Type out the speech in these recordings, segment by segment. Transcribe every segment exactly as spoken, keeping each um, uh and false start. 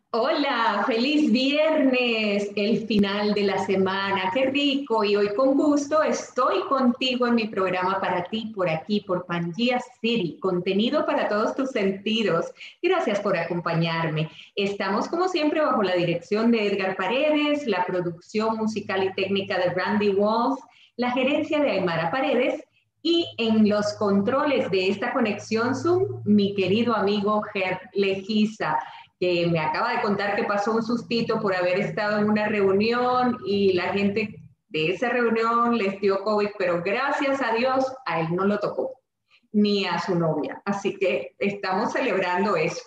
Hola, feliz viernes, el final de la semana, qué rico. Y hoy con gusto estoy contigo en mi programa para ti, por aquí, por Pangea City, contenido para todos tus sentidos. Gracias por acompañarme. Estamos como siempre bajo la dirección de Edgar Paredes, la producción musical y técnica de Randy Walls, la gerencia de Aymara Paredes y en los controles de esta conexión Zoom, mi querido amigo Ger Legiza, que me acaba de contar que pasó un sustito por haber estado en una reunión y la gente de esa reunión les dio COVID, pero gracias a Dios a él no lo tocó, ni a su novia. Así que estamos celebrando eso.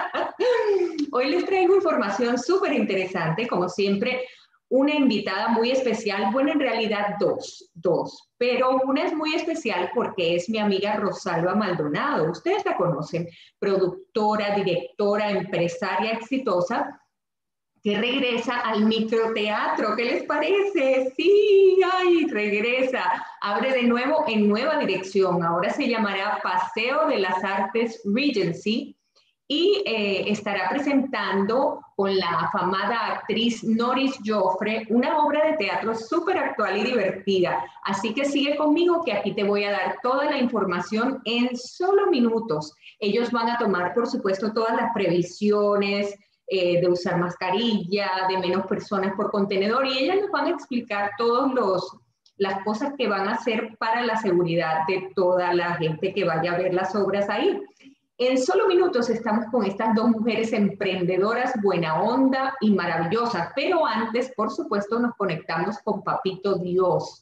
Hoy les traigo información súper interesante, como siempre, una invitada muy especial, bueno, en realidad dos, dos, pero una es muy especial porque es mi amiga Rosalba Maldonado. Ustedes la conocen, productora, directora, empresaria exitosa, que regresa al microteatro. ¿Qué les parece? Sí, ay, regresa. Abre de nuevo en nueva dirección. Ahora se llamará Paseo de las Artes Regency y eh, estará presentando con la afamada actriz Noris Joffre una obra de teatro súper actual y divertida. Así que sigue conmigo que aquí te voy a dar toda la información en solo minutos. Ellos van a tomar, por supuesto, todas las previsiones, Eh, de usar mascarilla, de menos personas por contenedor, y ellas nos van a explicar todas las cosas que van a hacer para la seguridad de toda la gente que vaya a ver las obras ahí. En solo minutos estamos con estas dos mujeres emprendedoras, buena onda y maravillosas, pero antes, por supuesto, nos conectamos con Papito Dios,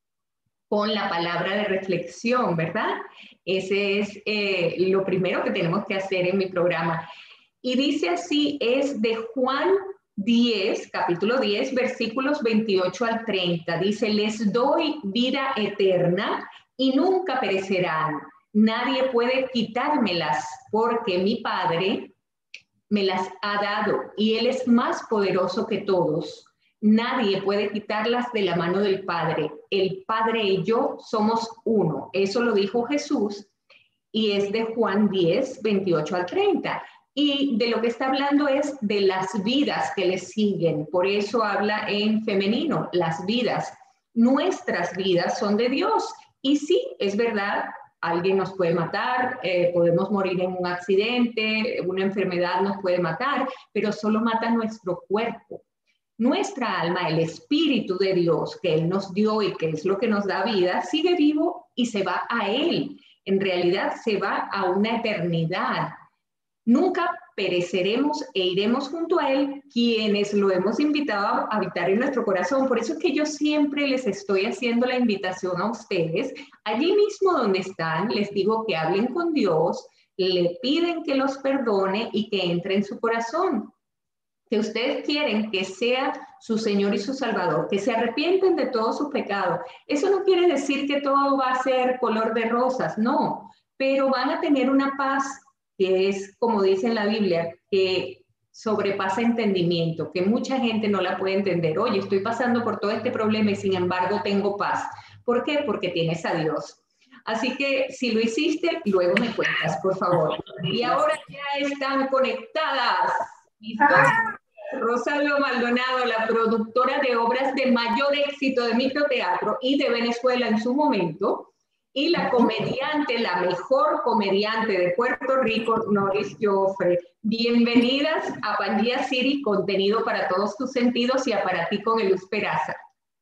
con la palabra de reflexión, ¿verdad? Ese es eh, lo primero que tenemos que hacer en mi programa. Y dice así, es de Juan diez, capítulo diez, versículos veintiocho al treinta. Dice, les doy vida eterna y nunca perecerán. Nadie puede quitármelas porque mi Padre me las ha dado y Él es más poderoso que todos. Nadie puede quitarlas de la mano del Padre. El Padre y yo somos uno. Eso lo dijo Jesús y es de Juan diez, veintiocho al treinta. Y de lo que está hablando es de las vidas que le siguen. Por eso habla en femenino, las vidas. Nuestras vidas son de Dios. Y sí, es verdad, alguien nos puede matar, eh, podemos morir en un accidente, una enfermedad nos puede matar, pero solo mata nuestro cuerpo. Nuestra alma, el Espíritu de Dios que Él nos dio y que es lo que nos da vida, sigue vivo y se va a Él. En realidad se va a una eternidad. Nunca pereceremos e iremos junto a Él, quienes lo hemos invitado a habitar en nuestro corazón. Por eso es que yo siempre les estoy haciendo la invitación a ustedes, allí mismo donde están, les digo que hablen con Dios, le piden que los perdone y que entre en su corazón, que ustedes quieren que sea su Señor y su Salvador, que se arrepienten de todo su pecado. Eso no quiere decir que todo va a ser color de rosas, no, pero van a tener una paz que es, como dice en la Biblia, que sobrepasa entendimiento, que mucha gente no la puede entender. Oye, estoy pasando por todo este problema y sin embargo tengo paz. ¿Por qué? Porque tienes a Dios. Así que si lo hiciste, luego me cuentas, por favor. Y ahora ya están conectadas. ¿Listo? Rosalba Maldonado, la productora de obras de mayor éxito de microteatro y de Venezuela en su momento, y la comediante, la mejor comediante de Puerto Rico, Noris Joffre. Bienvenidas a Pangea City, contenido para todos tus sentidos, y a Para ti con Eluz Peraza.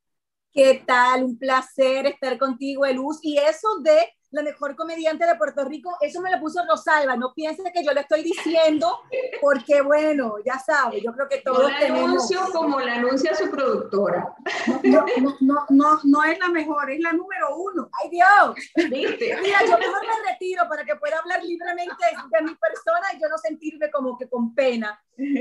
¿Qué tal? Un placer estar contigo, Eluz. Y eso de la mejor comediante de Puerto Rico, eso me lo puso Rosalba. No pienses que yo lo estoy diciendo, porque bueno, ya sabes, yo creo que todos yo la tenemos... anuncio como la anuncia su productora. No, no, no, no, no es la mejor, es la número uno. ¡Ay, Dios! ¿Viste? Mira, yo mejor me retiro para que pueda hablar libremente de mi persona y yo no sentirme como que con pena.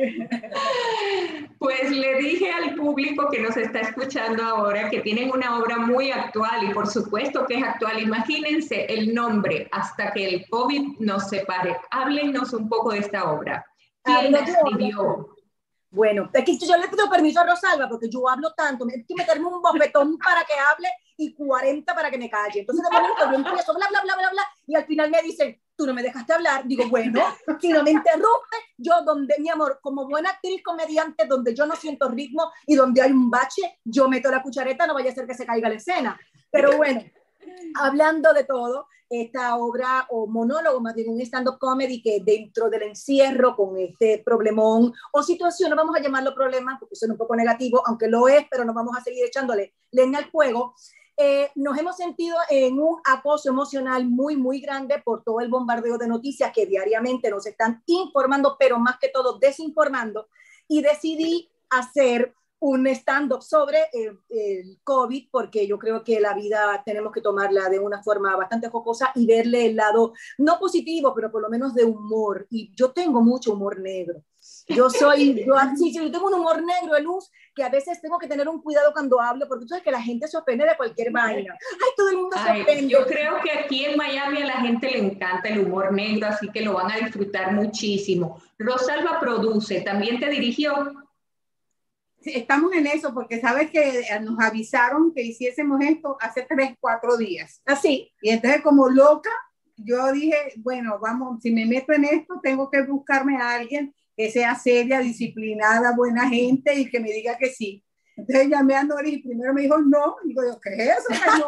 Pues le dije al público que nos está escuchando ahora que tienen una obra muy actual, y por supuesto que es actual. Imagínense el nombre, Hasta que el COVID nos separe. Háblenos un poco de esta obra. ¿Quién la escribió? Bueno, aquí yo le pido permiso a Rosalba porque yo hablo tanto, hay que meterme un bofetón para que hable y cuarenta para que me calle. Entonces de momento yo empiezo bla, bla, bla, bla, bla, y al final me dicen, tú no me dejaste hablar. Digo, bueno, si no me interrumpe, yo donde, mi amor, como buena actriz comediante, donde yo no siento ritmo y donde hay un bache, yo meto la cuchareta, no vaya a ser que se caiga la escena. Pero bueno, hablando de todo, esta obra o monólogo, más bien un stand-up comedy que dentro del encierro con este problemón o situación, no vamos a llamarlo problema porque suena un poco negativo, aunque lo es, pero nos vamos a seguir echándole leña al fuego. Eh, nos hemos sentido en un acoso emocional muy, muy grande por todo el bombardeo de noticias que diariamente nos están informando, pero más que todo desinformando, y decidí hacer un stand-up sobre el, el COVID, porque yo creo que la vida tenemos que tomarla de una forma bastante jocosa y verle el lado, no positivo, pero por lo menos de humor. Y yo tengo mucho humor negro. Yo soy, yo, sí, yo tengo un humor negro de luz que a veces tengo que tener un cuidado cuando hablo, porque tú sabes que la gente se ofende de cualquier vaina. Ay, todo el mundo se Ay, ofende. yo creo que aquí en Miami a la gente le encanta el humor negro, así que lo van a disfrutar muchísimo. Rosalba produce, ¿también te dirigió? Sí, estamos en eso porque sabes que nos avisaron que hiciésemos esto hace tres, cuatro días. Así. Y entonces como loca, yo dije, bueno, vamos, si me meto en esto, tengo que buscarme a alguien que sea seria, disciplinada, buena gente y que me diga que sí. Entonces llamé a Noris y primero me dijo no. Y digo, ¿qué es eso? No.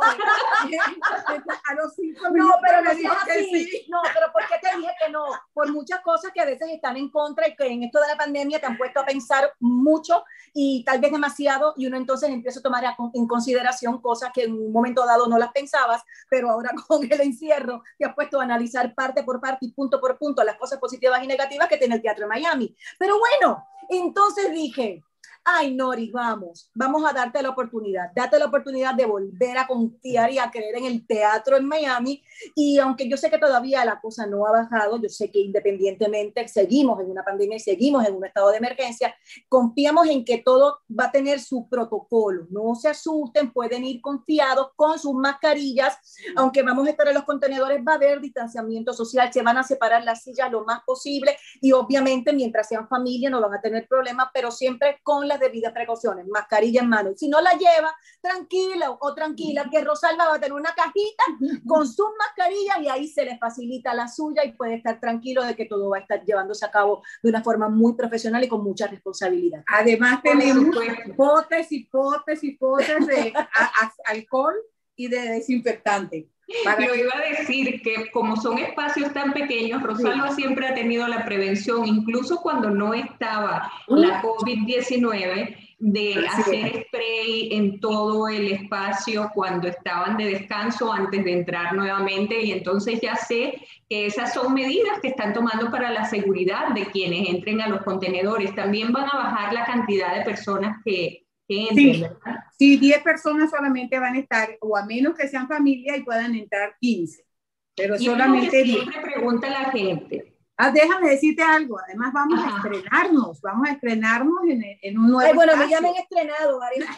A los cinco minutos no, pero me no dijo que así. sí. No, pero ¿por qué te dije que no? Por muchas cosas que a veces están en contra y que en esto de la pandemia te han puesto a pensar mucho y tal vez demasiado, y uno entonces empieza a tomar en consideración cosas que en un momento dado no las pensabas, pero ahora con el encierro te has puesto a analizar parte por parte y punto por punto las cosas positivas y negativas que tiene el teatro de Miami. Pero bueno, entonces dije, ay, Nori, vamos, vamos a darte la oportunidad, date la oportunidad de volver a confiar y a creer en el teatro en Miami, y aunque yo sé que todavía la cosa no ha bajado, yo sé que independientemente seguimos en una pandemia y seguimos en un estado de emergencia, confiamos en que todo va a tener su protocolo, no se asusten, pueden ir confiados con sus mascarillas, aunque vamos a estar en los contenedores, va a haber distanciamiento social, se van a separar las sillas lo más posible, y obviamente mientras sean familia no van a tener problemas, pero siempre con las debidas precauciones, mascarilla en mano. Si no la lleva, tranquila o tranquila, que Rosalba va a tener una cajita con sus mascarillas y ahí se le facilita la suya y puede estar tranquilo de que todo va a estar llevándose a cabo de una forma muy profesional y con mucha responsabilidad. Además tenemos potes y potes y potes de a, a, alcohol y de desinfectante. Para Lo iba a decir que como son espacios tan pequeños, Rosalba sí. siempre ha tenido la prevención, incluso cuando no estaba uh. la COVID diecinueve, de Así hacer es. spray en todo el espacio cuando estaban de descanso antes de entrar nuevamente, y entonces ya sé que esas son medidas que están tomando para la seguridad de quienes entren a los contenedores. También van a bajar la cantidad de personas que Sí, sí, diez personas solamente van a estar, o a menos que sean familia y puedan entrar quince, pero y solamente diez. Siempre pregunta la gente. Ah, déjame decirte algo, además vamos Ajá. a estrenarnos, vamos a estrenarnos en, en un nuevo Ay, bueno, espacio. me ya me han estrenado,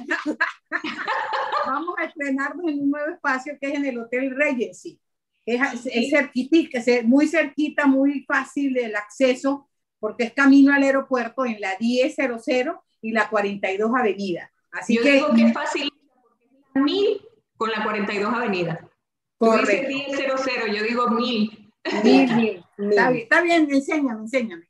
Vamos a estrenarnos en un nuevo espacio que es en el Hotel Regency. Es, es cerquita, es muy cerquita, muy fácil el acceso, porque es camino al aeropuerto en la diez cero cero y la cuarenta y dos Avenida. Así yo que, digo que es fácil porque es la mil con la cuarenta y dos Avenida. Correcto. Tú dices diez cero cero, yo digo mil. Mil, mil. Está bien, está bien, enséñame, enséñame.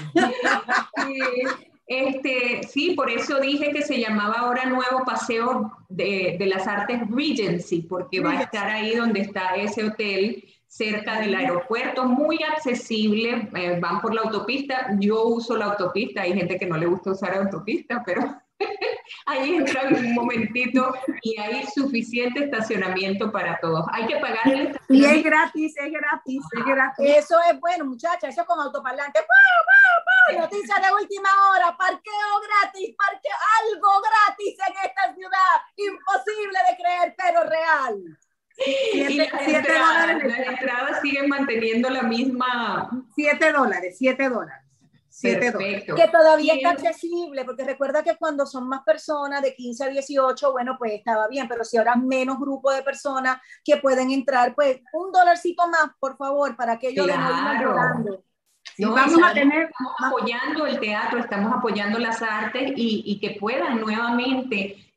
Este, sí, por eso dije que se llamaba ahora Nuevo Paseo de, de las Artes Regency, porque va a estar ahí donde está ese hotel, cerca del aeropuerto, muy accesible, eh, van por la autopista, yo uso la autopista, hay gente que no le gusta usar autopista, pero ahí entran un momentito y hay suficiente estacionamiento para todos. Hay que pagar el estacionamiento. Y es gratis, es gratis, es gratis. Eso es bueno, muchacha, eso es con autoparlante. ¡Pau, pau, pau! Noticia de última hora, parqueo gratis, parqueo, algo gratis en esta ciudad, imposible de creer, pero real. Siete, y las, siete entradas, dólares. Las entradas siguen manteniendo la misma... Siete dólares, siete dólares. Siete dólares. Que todavía está accesible, porque recuerda que cuando son más personas de quince a dieciocho, bueno, pues estaba bien, pero si ahora menos grupo de personas que pueden entrar, pues un dolarcito más, por favor, para aquello claro. de no irnos llorando. Sí, no, vamos a tener, estamos apoyando el teatro, estamos apoyando las artes y, y que puedan nuevamente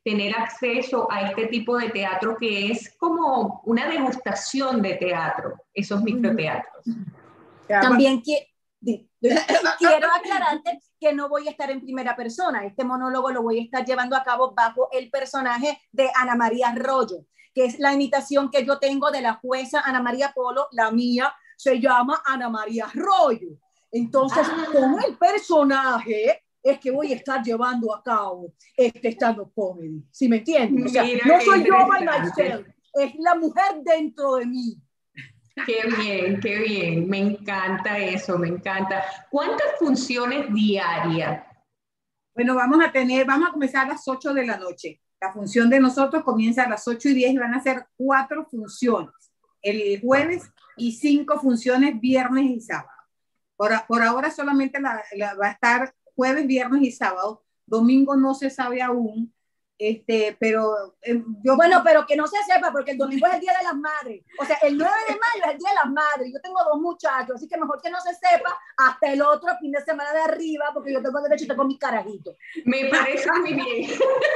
tener acceso a este tipo de teatro que es como una degustación de teatro, esos microteatros. También que, quiero aclararte que no voy a estar en primera persona. Este monólogo lo voy a estar llevando a cabo bajo el personaje de Ana María Arroyo, que es la imitación que yo tengo de la jueza Ana María Polo. La mía se llama Ana María Arroyo. Entonces, ah. con el personaje es que voy a estar llevando a cabo este stand-up comedy. ¿Sí me entiendes? O sea, no soy yo by myself, es la mujer dentro de mí. Qué bien, qué bien. Me encanta eso, me encanta. ¿Cuántas funciones diarias? Bueno, vamos a tener, vamos a comenzar a las ocho de la noche. La función de nosotros comienza a las ocho y diez y van a ser cuatro funciones el jueves y cinco funciones viernes y sábado. Por, por ahora solamente la, la, va a estar jueves, viernes y sábado. Domingo no se sabe aún, este, pero eh, yo... Bueno, pero que no se sepa, porque el domingo es el Día de las Madres. O sea, el nueve de mayo es el Día de las Madres. Yo tengo dos muchachos, así que mejor que no se sepa hasta el otro fin de semana de arriba, porque yo tengo derecho y tengo mis carajitos. Me parece muy bien.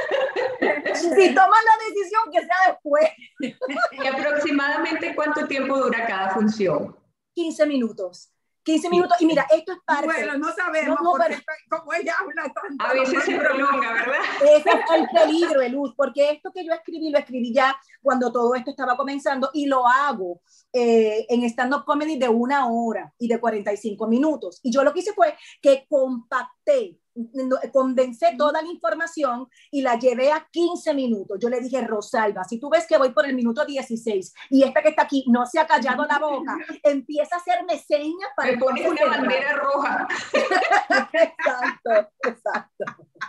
Si toman la decisión, que sea después. ¿Y aproximadamente cuánto tiempo dura cada función? quince minutos. quince minutos, y mira, esto es parte. Bueno, no sabemos, no, no, porque pero, como ella habla tanto. A veces se prolonga, ¿verdad? Ese es el peligro, Luz, porque esto que yo escribí, lo escribí ya cuando todo esto estaba comenzando, y lo hago eh, en stand-up comedy de una hora y de cuarenta y cinco minutos. Y yo lo que hice fue que compacté, condensé toda la información y la llevé a quince minutos. Yo le dije, Rosalba, si tú ves que voy por el minuto dieciséis y esta que está aquí no se ha callado la boca, empieza a hacerme señas para... Me pones una bandera roja. Exacto, exacto.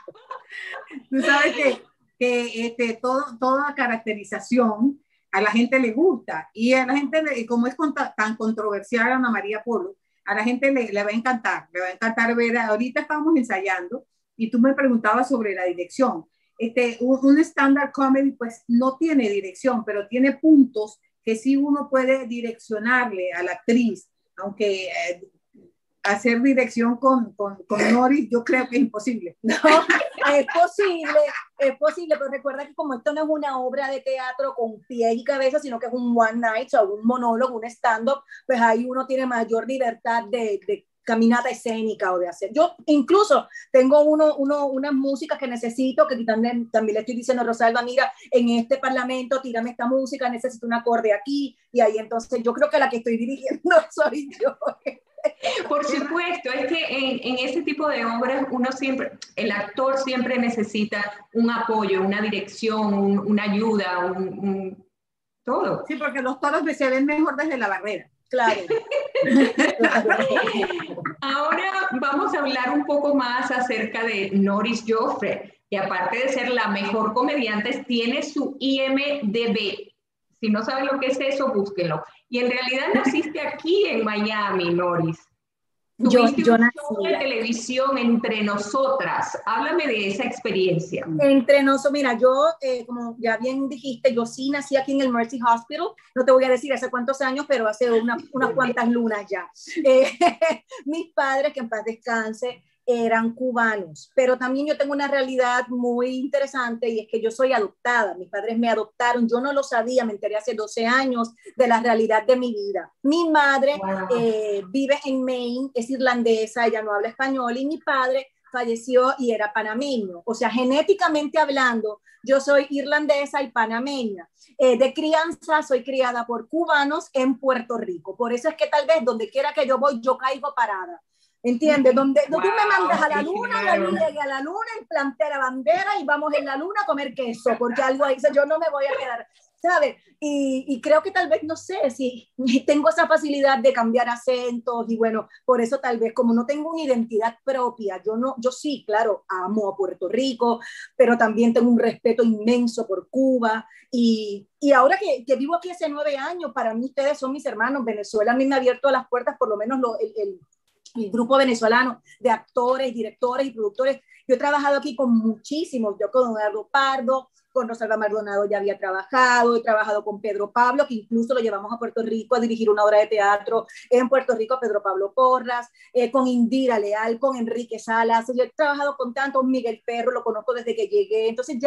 Tú sabes que, que este, todo, toda caracterización a la gente le gusta, y a la gente, le, como es tan controversial Ana María Polo, a la gente le, le va a encantar, le va a encantar ver. Ahorita estábamos ensayando y tú me preguntabas sobre la dirección. Este, un, un stand-up comedy pues no tiene dirección, pero tiene puntos que sí uno puede direccionarle a la actriz, aunque eh, hacer dirección con, con, con Noris yo creo que es imposible. No, es posible, es posible, pero recuerda que como esto no es una obra de teatro con pies y cabeza, sino que es un one night, o un monólogo, un stand-up, pues ahí uno tiene mayor libertad de, de caminata escénica o de hacer. Yo incluso tengo uno, uno, unas músicas que necesito, que también, también le estoy diciendo a Rosalba, mira, en este parlamento tírame esta música, necesito un acorde aquí, y ahí entonces yo creo que la que estoy dirigiendo soy yo. Por supuesto, es que en, en ese tipo de obras uno siempre, el actor siempre necesita un apoyo, una dirección, un, una ayuda, un, un, todo. Sí, porque los toros se ven mejor desde la barrera. Claro. Ahora vamos a hablar un poco más acerca de Noris Joffre, que aparte de ser la mejor comediante, tiene su I M D B. Si no saben lo que es eso, búsquenlo. Y en realidad naciste aquí en Miami, Noris. Tuviste yo, yo un show de televisión Entre Nosotras. Háblame de esa experiencia. Entre nosotros, mira, yo, eh, como ya bien dijiste, yo sí nací aquí en el Mercy Hospital. No te voy a decir hace cuántos años, pero hace una, unas cuantas lunas ya. Eh, mis padres, que en paz descanse, eran cubanos, pero también yo tengo una realidad muy interesante, y es que yo soy adoptada. Mis padres me adoptaron, yo no lo sabía, me enteré hace doce años de la realidad de mi vida. Mi madre wow. eh, vive en Maine, es irlandesa, ella no habla español, y mi padre falleció y era panameño. O sea, genéticamente hablando, yo soy irlandesa y panameña. Eh, de crianza soy criada por cubanos en Puerto Rico, por eso es que tal vez donde quiera que yo voy, yo caigo parada. ¿Entiendes? Donde wow, tú me mandas a la luna, claro. Yo llegué a la luna, implanté la bandera y vamos en la luna a comer queso, porque algo dice, yo no me voy a quedar, ¿sabes? Y, y creo que tal vez, no sé, si tengo esa facilidad de cambiar acentos, y bueno, por eso tal vez, como no tengo una identidad propia, yo no, yo sí, claro, amo a Puerto Rico, pero también tengo un respeto inmenso por Cuba, y, y ahora que, que vivo aquí hace nueve años, para mí ustedes son mis hermanos. Venezuela a mí me ha abierto las puertas, por lo menos lo, el, el el grupo venezolano de actores, directores y productores. Yo he trabajado aquí con muchísimos, yo con Eduardo Pardo, con Rosalba Maldonado ya había trabajado, he trabajado con Pedro Pablo, que incluso lo llevamos a Puerto Rico a dirigir una obra de teatro en Puerto Rico, Pedro Pablo Porras, eh, con Indira Leal, con Enrique Salas. Yo he trabajado con tantos, Miguel Ferro, lo conozco desde que llegué, entonces ya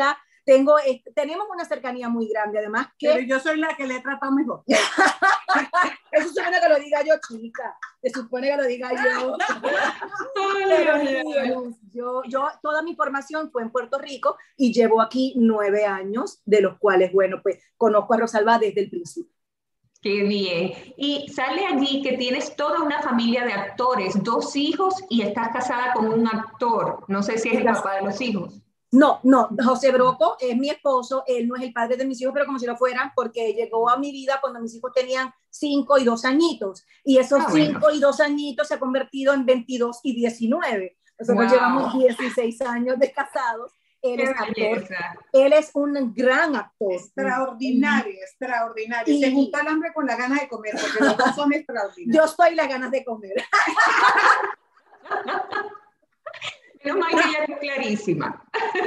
tengo, eh, tenemos una cercanía muy grande, además que... Pero yo soy la que le trata mejor. Eso supone que lo diga yo, chica. Se supone que lo diga yo. Pero sí, Luz, yo, yo, toda mi formación fue en Puerto Rico y llevo aquí nueve años, de los cuales, bueno, pues conozco a Rosalba desde el principio. Qué bien. Y sale allí que tienes toda una familia de actores, dos hijos y estás casada con un actor. No sé si es el papá de los hijos. No, no, José Broco es mi esposo, él no es el padre de mis hijos, pero como si lo fueran, porque llegó a mi vida cuando mis hijos tenían cinco y dos añitos, y esos ah, cinco bueno. y dos añitos se ha convertido en veintidós y diecinueve. Nosotros wow. llevamos dieciséis años de casados. Él Qué es actor, belleza. él es un gran actor. Extraordinario, extraordinario. Y- Se junta el hambre con la ganas de comer, porque los dos son extraordinarios. Yo estoy las ganas de comer. Menos mal que ella es clarísima.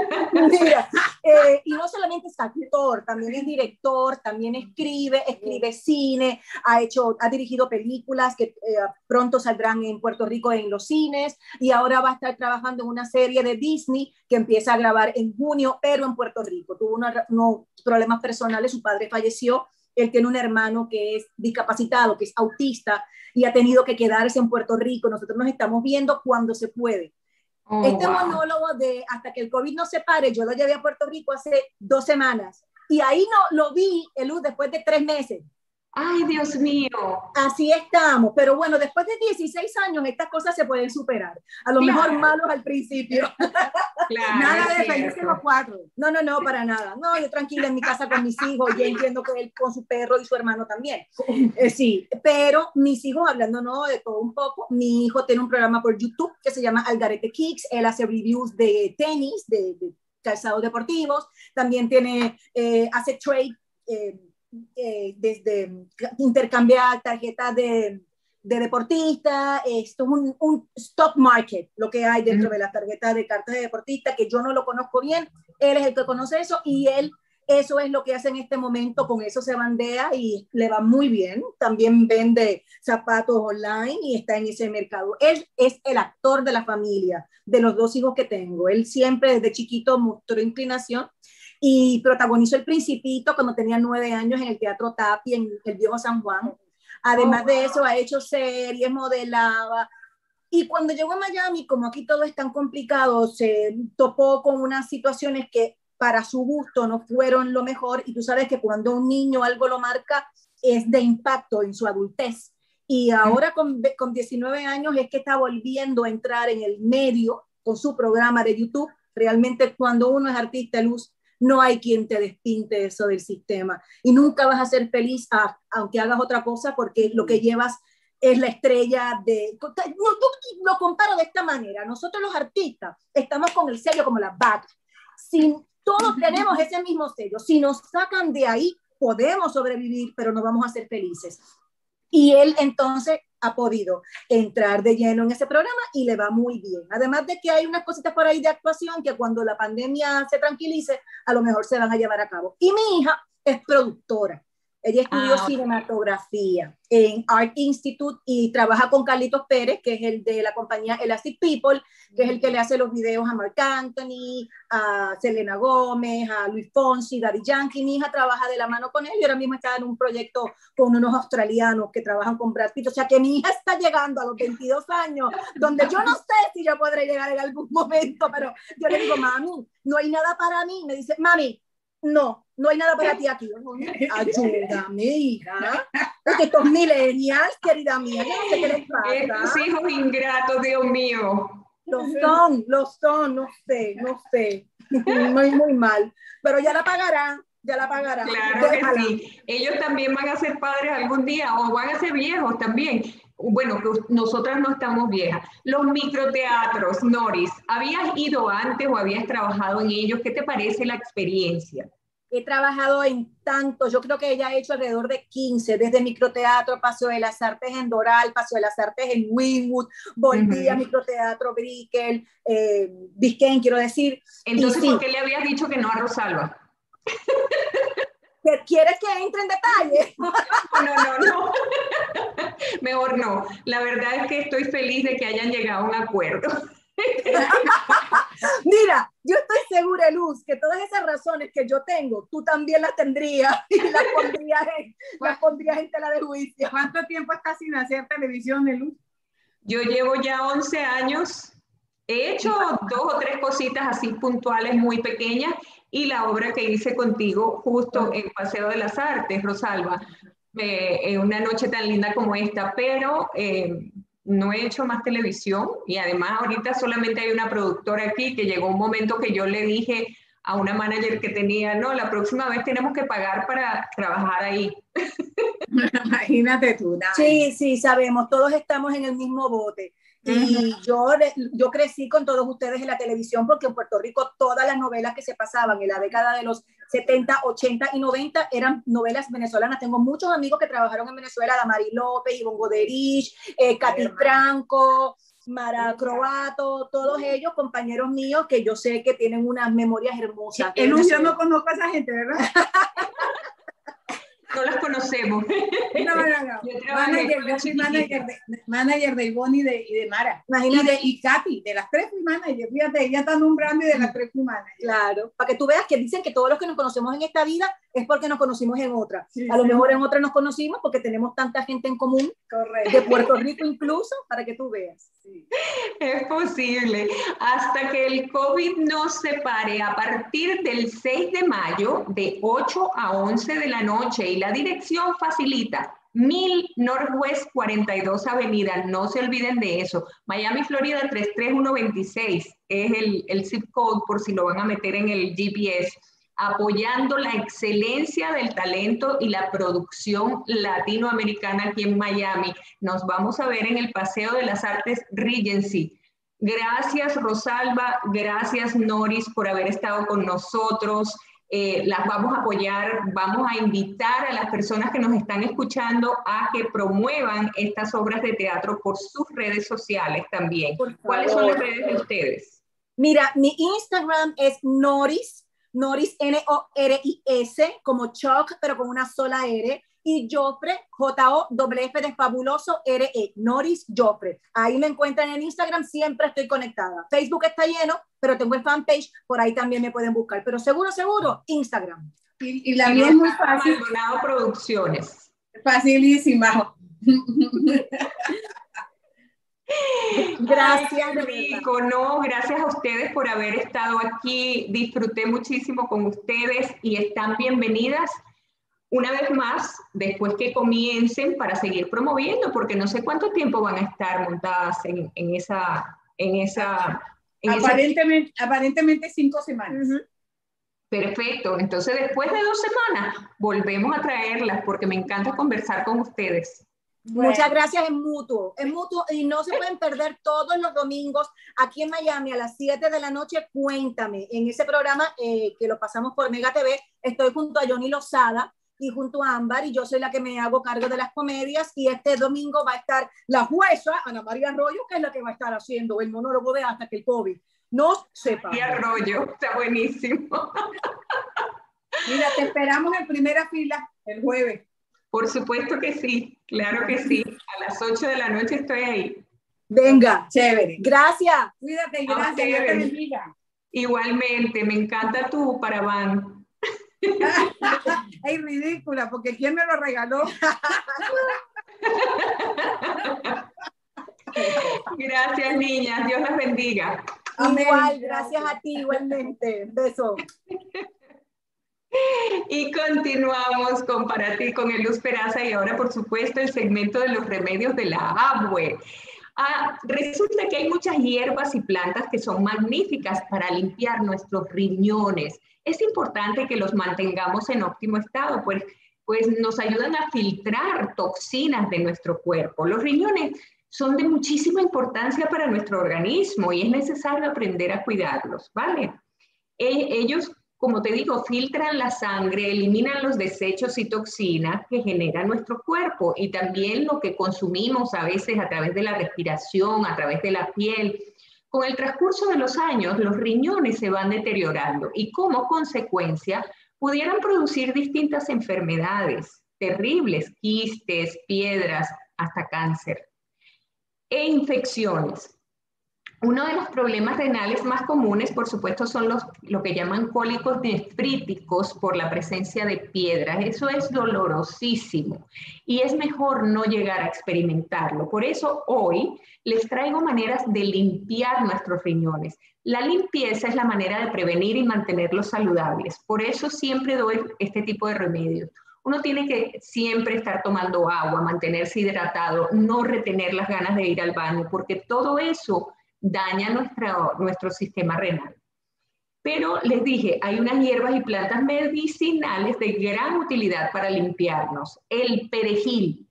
Mira, eh, y no solamente es actor, también es director, también escribe, escribe cine, ha hecho, ha dirigido películas que eh, pronto saldrán en Puerto Rico en los cines, y ahora va a estar trabajando en una serie de Disney que empieza a grabar en junio, pero en Puerto Rico. Tuvo una, unos problemas personales, su padre falleció, él tiene un hermano que es discapacitado, que es autista, y ha tenido que quedarse en Puerto Rico. Nosotros nos estamos viendo cuando se puede. Oh, Este wow. monólogo de hasta que el COVID no se pare, yo lo llevé a Puerto Rico hace dos semanas y ahí no lo vi, Eluz, después de tres meses. Ay, Dios mío. Así estamos, pero bueno, después de dieciséis años estas cosas se pueden superar. A lo Claro. mejor malos al principio. Claro, Nada es de cierto. felices los cuatro. No, no, no, para nada. No, yo tranquila en mi casa con mis hijos, yo entiendo que él con su perro y su hermano también. Eh, sí, pero mis hijos, hablando no de todo un poco, mi hijo tiene un programa por YouTube que se llama Algarete Kicks, él hace reviews de tenis, de, de calzados deportivos, también tiene, eh, hace trade, eh, eh, desde intercambiar tarjetas de, de deportista. Esto es un, un stock market, lo que hay dentro mm. de las tarjetas de cartas de deportista, que yo no lo conozco bien, él es el que conoce eso y él, eso es lo que hace en este momento, con eso se bandea y le va muy bien. También vende zapatos online y está en ese mercado. Él es el actor de la familia, de los dos hijos que tengo. Él siempre desde chiquito mostró inclinación y protagonizó El Principito cuando tenía nueve años en el Teatro Tapi, en el Viejo San Juan. Además oh, de eso, ha hecho series, modelaba. Y cuando llegó a Miami, como aquí todo es tan complicado, se topó con unas situaciones que para su gusto no fueron lo mejor. Y tú sabes que cuando un niño algo lo marca, es de impacto en su adultez. Y ahora con, con diecinueve años es que está volviendo a entrar en el medio con su programa de YouTube. Realmente cuando uno es artista, Luz, no hay quien te despinte eso del sistema y nunca vas a ser feliz a, aunque hagas otra cosa, porque lo que llevas es la estrella de... No, yo lo comparo de esta manera. Nosotros los artistas estamos con el sello como la B A C. Si todos tenemos ese mismo sello, si nos sacan de ahí, podemos sobrevivir, pero no vamos a ser felices. Y él entonces ha podido entrar de lleno en ese programa y le va muy bien. Además de que hay unas cositas por ahí de actuación que cuando la pandemia se tranquilice, a lo mejor se van a llevar a cabo. Y mi hija es productora. Ella estudió ah, cinematografía en Art Institute y trabaja con Carlitos Pérez, que es el de la compañía Elastic People, que es el que le hace los videos a Marc Anthony, a Selena Gómez, a Luis Fonsi, Daddy Yankee. Mi hija trabaja de la mano con él y ahora mismo está en un proyecto con unos australianos que trabajan con Brad Pitt. O sea que mi hija está llegando a los veintidós años, donde yo no sé si yo podré llegar en algún momento, pero yo le digo, mami, no hay nada para mí. Me dice, mami, no, no hay nada para ti aquí. Ayúdame, hija. Porque estos millennials, querida mía, yo no sé qué les pasa. Estos hijos ingratos, Dios mío. Los son, los son, no sé, no sé. Muy, muy mal. Pero ya la pagarán, ya la pagarán. Claro que sí. Ellos también van a ser padres algún día o van a ser viejos también. Bueno, nosotras no estamos viejas. Los microteatros, Noris, ¿habías ido antes o habías trabajado en ellos? ¿Qué te parece la experiencia? He trabajado en tantos, yo creo que ella ha hecho alrededor de quince, desde microteatro, Paso de las Artes en Doral, Paso de las Artes en Wynwood, volví uh-huh. a microteatro Brickell, eh, Biscayne, quiero decir. Entonces, sí. ¿Por qué le habías dicho que no a Rosalba? ¿Quieres que entre en detalle? No, no, no. Mejor no. La verdad es que estoy feliz de que hayan llegado a un acuerdo. Mira, yo estoy segura, Luz, que todas esas razones que yo tengo, tú también las tendrías y las pondrías en, las pondrías en tela de juicio. ¿Cuánto tiempo estás sin hacer televisión, Luz? Yo llevo ya once años. He hecho dos o tres cositas así puntuales muy pequeñas y la obra que hice contigo justo en Paseo de las Artes, Rosalba, eh, en una noche tan linda como esta, pero eh, no he hecho más televisión y además ahorita solamente hay una productora aquí que llegó un momento que yo le dije a una manager que tenía, no, la próxima vez tenemos que pagar para trabajar ahí. Imagínate tú. Nada. Sí, sí, sabemos, todos estamos en el mismo bote. Y uh-huh. yo, yo crecí con todos ustedes en la televisión porque en Puerto Rico todas las novelas que se pasaban en la década de los setenta, ochenta y noventa eran novelas venezolanas. Tengo muchos amigos que trabajaron en Venezuela, Damari López, Ivonne Goderich, eh, Katy Franco, Mara Croato, todos ellos compañeros míos que yo sé que tienen unas memorias hermosas. El yo no conozco a esa gente, ¿verdad? No las conocemos. No, no, no. Manager, yo soy manager de, manager de Ivonne y de, y de Mara. Imagínate. Y de y Katy, de las tres fui manager. Fíjate, ella está nombrando y de las tres fui manager. Claro, para que tú veas que dicen que todos los que nos conocemos en esta vida es porque nos conocimos en otra. Sí, a lo sí. mejor en otra nos conocimos porque tenemos tanta gente en común. Correcto. De Puerto Rico incluso, para que tú veas. Sí. Es posible. Hasta que el COVID nos separe a partir del seis de mayo de ocho a once de la noche y la dirección facilita mil Northwest cuarenta y dos Avenida, no se olviden de eso. Miami, Florida tres tres uno veintiséis es el, el zip code por si lo van a meter en el G P S, apoyando la excelencia del talento y la producción latinoamericana aquí en Miami. Nos vamos a ver en el Paseo de las Artes Regency. Gracias, Rosalba, gracias, Noris, por haber estado con nosotros. Eh, las vamos a apoyar, vamos a invitar a las personas que nos están escuchando a que promuevan estas obras de teatro por sus redes sociales también. ¿Cuáles son las redes de ustedes? Mira, mi Instagram es Noris, Noris, N O R I S, como Chuck, pero con una sola R, y Joffre, J O F F de fabuloso, R E, Noris Joffre. Ahí me encuentran en Instagram, siempre estoy conectada. Facebook está lleno, pero tengo el fanpage, por ahí también me pueden buscar. Pero seguro, seguro, Instagram. Y, y la mía es muy fácil. Maldonado Producciones. Facilísima. Gracias. Ay, rico, no, gracias a ustedes por haber estado aquí. Disfruté muchísimo con ustedes y están bienvenidas una vez más después que comiencen para seguir promoviendo, porque no sé cuánto tiempo van a estar montadas en, en esa... En esa en aparentemente, ese... aparentemente cinco semanas. Uh-huh. Perfecto, entonces después de dos semanas volvemos a traerlas porque me encanta conversar con ustedes. Bueno. Muchas gracias, es mutuo, es mutuo y no se pueden perder todos los domingos aquí en Miami a las siete de la noche. Cuéntame, en ese programa eh, que lo pasamos por Mega T V, estoy junto a Johnny Lozada y junto a Ámbar, y yo soy la que me hago cargo de las comedias, y este domingo va a estar la jueza Ana María Arroyo, que es la que va a estar haciendo el monólogo de Hasta que el COVID no sepa. Y Arroyo, está buenísimo. Mira, te esperamos en primera fila el jueves. Por supuesto que sí, claro que sí. A las ocho de la noche estoy ahí. Venga, chévere. Gracias. Cuídate y gracias. Dios te bendiga. Igualmente, me encanta tu paraván. Es ridícula, porque ¿quién me lo regaló? Gracias, niñas. Dios las bendiga. Igual, gracias a ti, igualmente. Beso. Y continuamos con Para Ti con el Luz Peraza y ahora, por supuesto, el segmento de los remedios de la abue. Ah, resulta que hay muchas hierbas y plantas que son magníficas para limpiar nuestros riñones. Es importante que los mantengamos en óptimo estado, pues, pues nos ayudan a filtrar toxinas de nuestro cuerpo. Los riñones son de muchísima importancia para nuestro organismo y es necesario aprender a cuidarlos, ¿vale? Ellos, como te digo, filtran la sangre, eliminan los desechos y toxinas que genera nuestro cuerpo y también lo que consumimos a veces a través de la respiración, a través de la piel. Con el transcurso de los años, los riñones se van deteriorando y como consecuencia pudieran producir distintas enfermedades terribles, quistes, piedras, hasta cáncer e infecciones. Uno de los problemas renales más comunes, por supuesto, son los lo que llaman cólicos nefríticos por la presencia de piedras. Eso es dolorosísimo y es mejor no llegar a experimentarlo. Por eso hoy les traigo maneras de limpiar nuestros riñones. La limpieza es la manera de prevenir y mantenerlos saludables. Por eso siempre doy este tipo de remedios. Uno tiene que siempre estar tomando agua, mantenerse hidratado, no retener las ganas de ir al baño, porque todo eso daña nuestra, nuestro sistema renal. Pero les dije, hay unas hierbas y plantas medicinales de gran utilidad para limpiarnos. El perejil,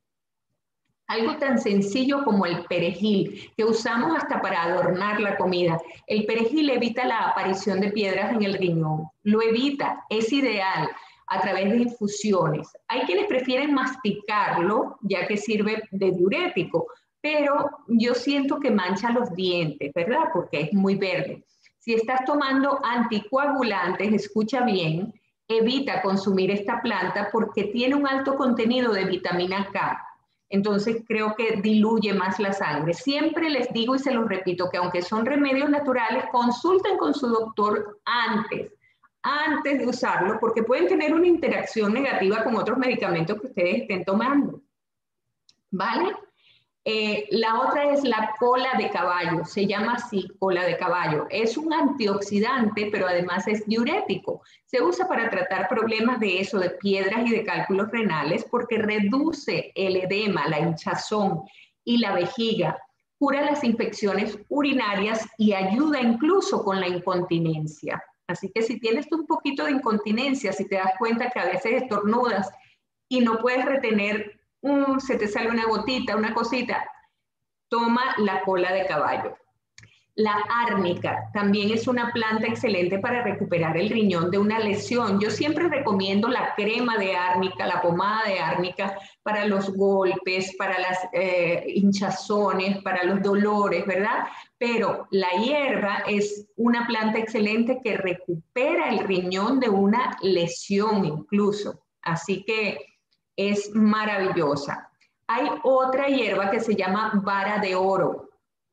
algo tan sencillo como el perejil, que usamos hasta para adornar la comida. El perejil evita la aparición de piedras en el riñón. Lo evita, es ideal a través de infusiones. Hay quienes prefieren masticarlo, ya que sirve de diurético, pero yo siento que mancha los dientes, ¿verdad? Porque es muy verde. Si estás tomando anticoagulantes, escucha bien, evita consumir esta planta porque tiene un alto contenido de vitamina K. Entonces creo que diluye más la sangre. Siempre les digo y se los repito que aunque son remedios naturales, consulten con su doctor antes, antes de usarlo, porque pueden tener una interacción negativa con otros medicamentos que ustedes estén tomando. ¿Vale? Eh, la otra es la cola de caballo, se llama así, cola de caballo. Es un antioxidante, pero además es diurético. Se usa para tratar problemas de eso, de piedras y de cálculos renales, porque reduce el edema, la hinchazón y la vejiga, cura las infecciones urinarias y ayuda incluso con la incontinencia. Así que si tienes tú un poquito de incontinencia, si te das cuenta que a veces estornudas y no puedes retener, Um, se te sale una gotita, una cosita, toma la cola de caballo. La árnica también es una planta excelente para recuperar el riñón de una lesión. Yo siempre recomiendo la crema de árnica, la pomada de árnica para los golpes, para las eh, hinchazones, para los dolores, ¿verdad? Pero la hierba es una planta excelente que recupera el riñón de una lesión incluso. Así que es maravillosa. Hay otra hierba que se llama vara de oro.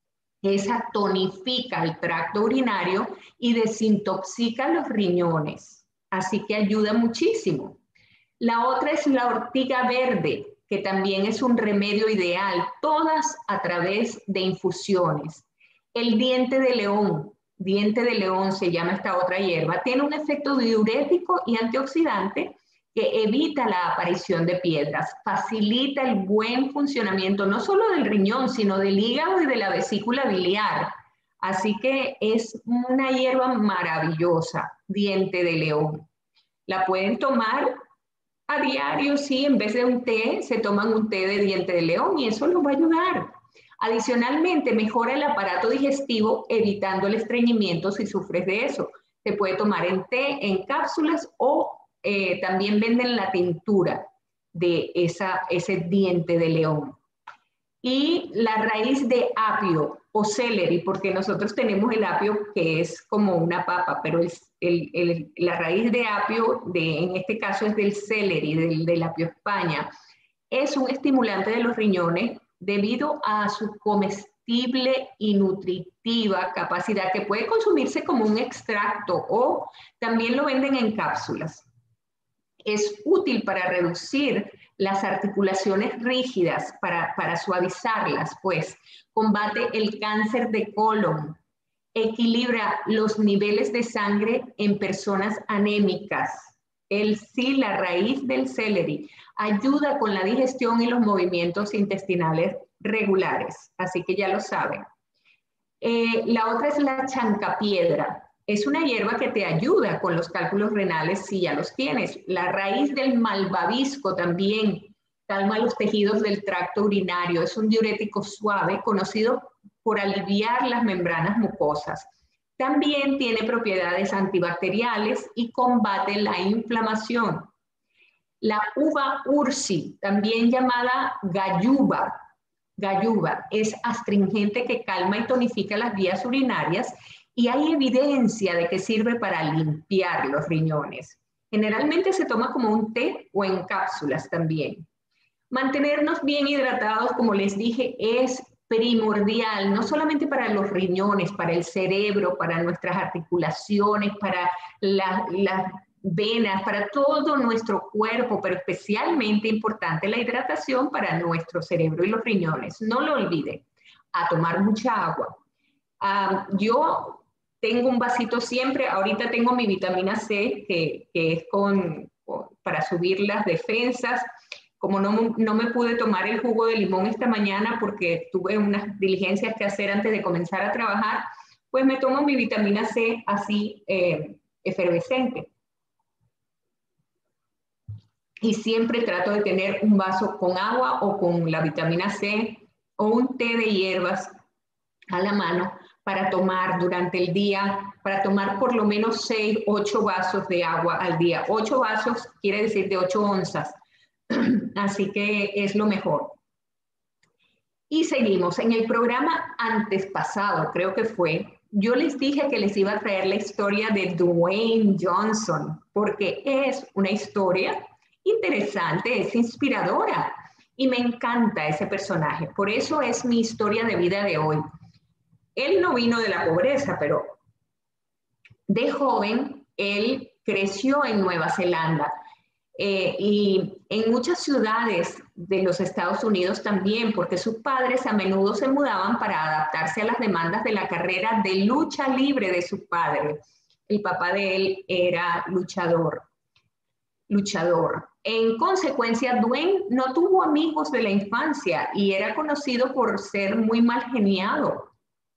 Esa tonifica el tracto urinario y desintoxica los riñones. Así que ayuda muchísimo. La otra es la ortiga verde, que también es un remedio ideal, todas a través de infusiones. El diente de león, diente de león se llama esta otra hierba, tiene un efecto diurético y antioxidante que evita la aparición de piedras, facilita el buen funcionamiento no solo del riñón, sino del hígado y de la vesícula biliar. Así que es una hierba maravillosa, diente de león. La pueden tomar a diario, sí, en vez de un té, se toman un té de diente de león y eso los va a ayudar. Adicionalmente, mejora el aparato digestivo evitando el estreñimiento si sufres de eso. Se puede tomar en té, en cápsulas o Eh, también venden la tintura de esa, ese diente de león. Y la raíz de apio o celery, porque nosotros tenemos el apio que es como una papa, pero el, el, el, la raíz de apio, de, en este caso es del celery, del, del apio España, es un estimulante de los riñones debido a su comestible y nutritiva capacidad que puede consumirse como un extracto o también lo venden en cápsulas. Es útil para reducir las articulaciones rígidas, para, para suavizarlas, pues. Combate el cáncer de colon, equilibra los niveles de sangre en personas anémicas. El sí, la raíz del celery, ayuda con la digestión y los movimientos intestinales regulares, así que ya lo saben. Eh, la otra es la chancapiedra. Es una hierba que te ayuda con los cálculos renales si ya los tienes. La raíz del malvavisco también calma los tejidos del tracto urinario. Es un diurético suave conocido por aliviar las membranas mucosas. También tiene propiedades antibacteriales y combate la inflamación. La uva ursi, también llamada galluva, galluva, es astringente que calma y tonifica las vías urinarias y hay evidencia de que sirve para limpiar los riñones. Generalmente se toma como un té o en cápsulas también. Mantenernos bien hidratados, como les dije, es primordial, no solamente para los riñones, para el cerebro, para nuestras articulaciones, para las la venas, para todo nuestro cuerpo, pero especialmente importante la hidratación para nuestro cerebro y los riñones. No lo olviden, a tomar mucha agua. Uh, yo tengo un vasito siempre, ahorita tengo mi vitamina C, que, que es con, con, para subir las defensas. Como no, no me pude tomar el jugo de limón esta mañana porque tuve unas diligencias que hacer antes de comenzar a trabajar, pues me tomo mi vitamina C así eh, efervescente. Y siempre trato de tener un vaso con agua o con la vitamina C o un té de hierbas a la mano para tomar durante el día, para tomar por lo menos seis, ocho vasos de agua al día. ocho vasos quiere decir de ocho onzas. Así que es lo mejor. Y seguimos. En el programa antes pasado, creo que fue, yo les dije que les iba a traer la historia de Dwayne Johnson, porque es una historia interesante, es inspiradora y me encanta ese personaje. Por eso es mi historia de vida de hoy. Él no vino de la pobreza, pero de joven él creció en Nueva Zelanda. Eh, y en muchas ciudades de los Estados Unidos también, porque sus padres a menudo se mudaban para adaptarse a las demandas de la carrera de lucha libre de su padre. El papá de él era luchador. luchador. En consecuencia, Dwayne no tuvo amigos de la infancia y era conocido por ser muy mal geniado.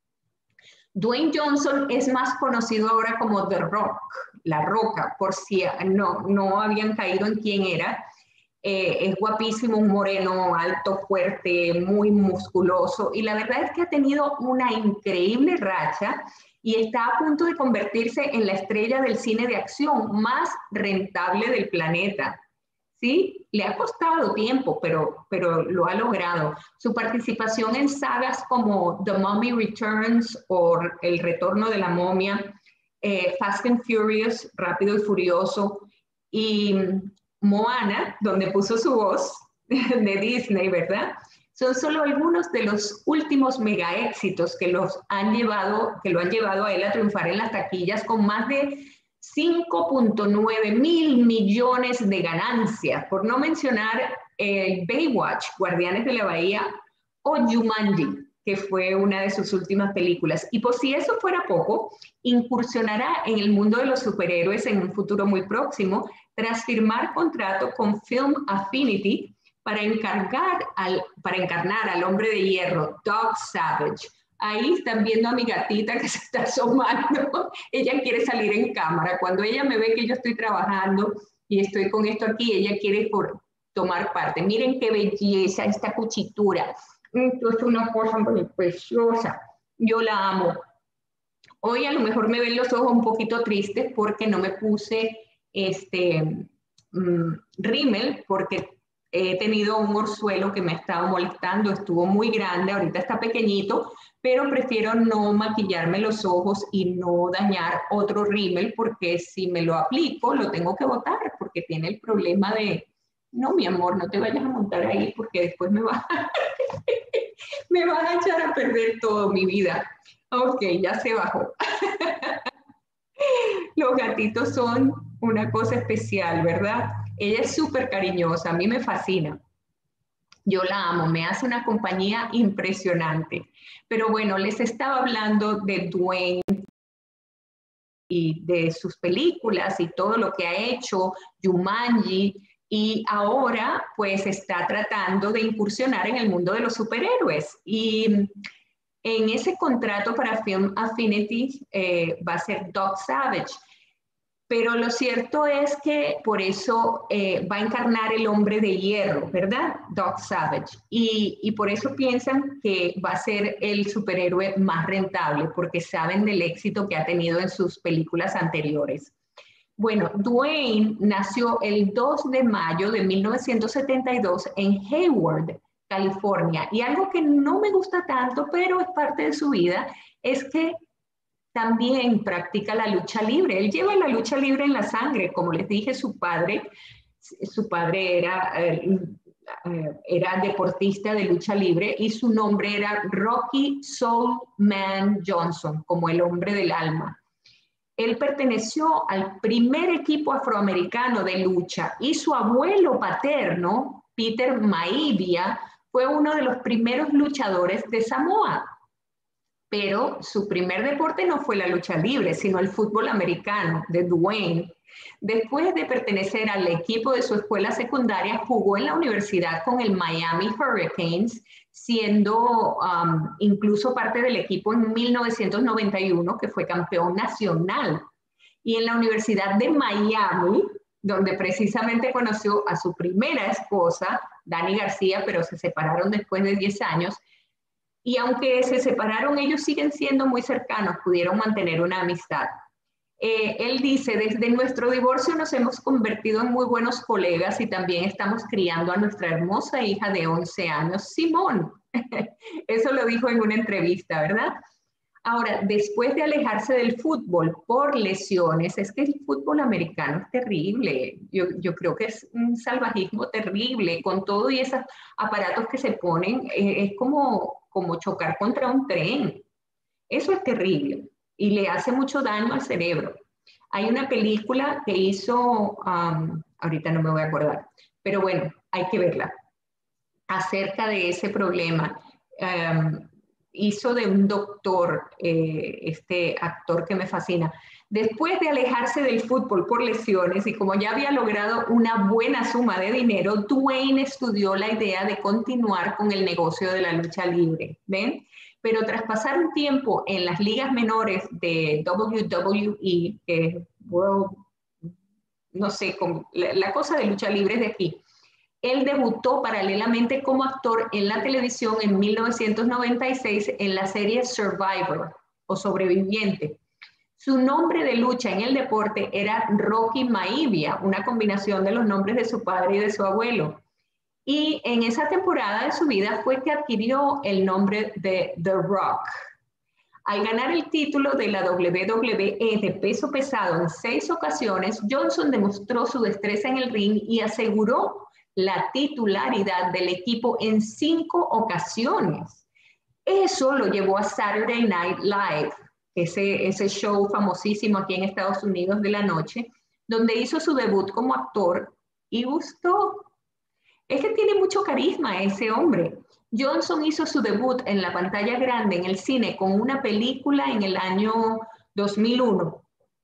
Dwayne Johnson es más conocido ahora como The Rock, La Roca, por si no, no habían caído en quién era. Eh, es guapísimo, un moreno alto, fuerte, muy musculoso y la verdad es que ha tenido una increíble racha y está a punto de convertirse en la estrella del cine de acción más rentable del planeta. Sí, le ha costado tiempo, pero, pero lo ha logrado. Su participación en sagas como The Mummy Returns o El Retorno de la Momia, eh, Fast and Furious, Rápido y Furioso, y Moana, donde puso su voz de Disney, ¿verdad? Son solo algunos de los últimos mega éxitos que, los han llevado, que lo han llevado a él a triunfar en las taquillas con más de cinco punto nueve mil millones de ganancias, por no mencionar el Baywatch, Guardianes de la Bahía, o Jumanji, que fue una de sus últimas películas. Y por si eso fuera poco, incursionará en el mundo de los superhéroes en un futuro muy próximo, tras firmar contrato con Film Affinity para, encargar al, para encarnar al hombre de hierro, Doc Savage. Ahí están viendo a mi gatita que se está asomando. Ella quiere salir en cámara. Cuando ella me ve que yo estoy trabajando y estoy con esto aquí, ella quiere por tomar parte. Miren qué belleza esta cuchitura. Esto es una cosa muy preciosa. Yo la amo. Hoy a lo mejor me ven los ojos un poquito tristes porque no me puse este um, rímel, porque he tenido un orzuelo que me ha estado molestando. Estuvo muy grande, ahorita está pequeñito, pero prefiero no maquillarme los ojos y no dañar otro rímel, porque si me lo aplico, lo tengo que botar, porque tiene el problema de, no, mi amor, no te vayas a montar ahí, porque después me vas a, me vas a echar a perder todo, mi vida. Ok, ya se bajó. Los gatitos son una cosa especial, ¿verdad? Ella es súper cariñosa, a mí me fascina. Yo la amo, me hace una compañía impresionante. Pero bueno, les estaba hablando de Dwayne y de sus películas y todo lo que ha hecho, Jumanji, y ahora pues está tratando de incursionar en el mundo de los superhéroes. Y en ese contrato para Film Affinity eh, va a ser Doc Savage. Pero lo cierto es que por eso eh, va a encarnar el hombre de hierro, ¿verdad? Doc Savage. Y, y por eso piensan que va a ser el superhéroe más rentable, porque saben del éxito que ha tenido en sus películas anteriores. Bueno, Dwayne nació el dos de mayo de mil novecientos setenta y dos en Hayward, California. Y algo que no me gusta tanto, pero es parte de su vida, es que también practica la lucha libre. Él lleva la lucha libre en la sangre. Como les dije, su padre, su padre era, eh, eh, era deportista de lucha libre y su nombre era Rocky Soul Man Johnson, como el hombre del alma. Él perteneció al primer equipo afroamericano de lucha y su abuelo paterno, Peter Maivia, fue uno de los primeros luchadores de Samoa. Pero su primer deporte no fue la lucha libre, sino el fútbol americano de Dwayne. Después de pertenecer al equipo de su escuela secundaria, jugó en la universidad con el Miami Hurricanes, siendo um, incluso parte del equipo en mil novecientos noventa y uno, que fue campeón nacional. Y en la Universidad de Miami, donde precisamente conoció a su primera esposa, Dani García, pero se separaron después de diez años. Y aunque se separaron, ellos siguen siendo muy cercanos, pudieron mantener una amistad. Eh, él dice, desde nuestro divorcio nos hemos convertido en muy buenos colegas y también estamos criando a nuestra hermosa hija de once años, Simón. Eso lo dijo en una entrevista, ¿verdad? Ahora, después de alejarse del fútbol por lesiones, es que el fútbol americano es terrible. Yo, yo creo que es un salvajismo terrible, con todo y esos aparatos que se ponen, eh, es como, como chocar contra un tren. Eso es terrible y le hace mucho daño al cerebro. Hay una película que hizo, um, ahorita no me voy a acordar, pero bueno, hay que verla, acerca de ese problema. Um, hizo de un doctor, eh, este actor que me fascina. Después de alejarse del fútbol por lesiones y como ya había logrado una buena suma de dinero, Dwayne estudió la idea de continuar con el negocio de la lucha libre, ¿ven? Pero tras pasar un tiempo en las ligas menores de W W E, eh, World, no sé, con, la, la cosa de lucha libre de aquí, él debutó paralelamente como actor en la televisión en mil novecientos noventa y seis en la serie Survivor o Sobreviviente. Su nombre de lucha en el deporte era Rocky Maivia, una combinación de los nombres de su padre y de su abuelo. Y en esa temporada de su vida fue que adquirió el nombre de The Rock. Al ganar el título de la W W E de peso pesado en seis ocasiones, Johnson demostró su destreza en el ring y aseguró la titularidad del equipo en cinco ocasiones. Eso lo llevó a Saturday Night Live, ese, ese show famosísimo aquí en Estados Unidos de la noche, donde hizo su debut como actor y gustó. Es que tiene mucho carisma ese hombre. Johnson hizo su debut en la pantalla grande en el cine con una película en el año dos mil uno.